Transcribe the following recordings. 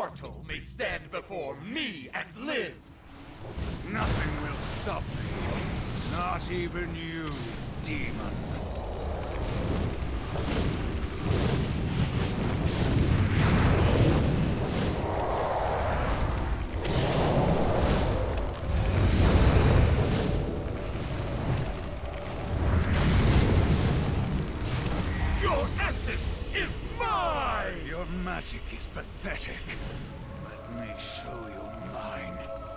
mortal may stand before me and live. Nothing will stop me. Not even you, demon. Your essence is mine! Your magic is pathetic. Let me show you mine.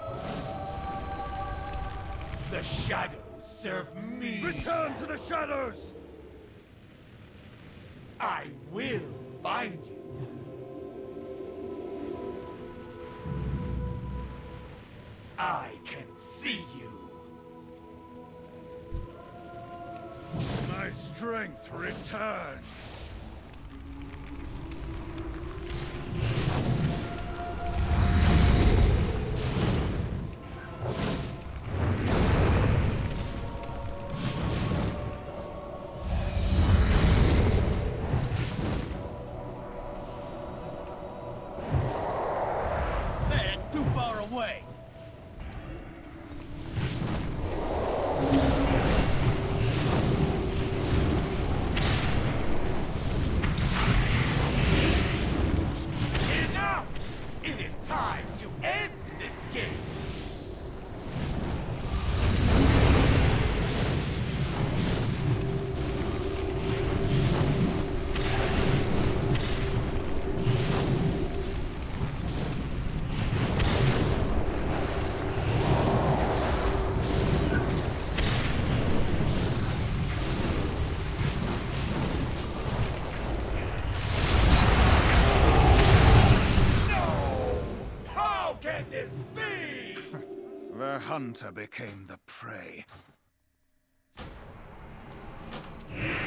The shadows serve me. Return to the shadows! I will find you. I can see you. My strength returns. That's too far away. Enough! It is time to end this game. How can this be? The hunter became the prey.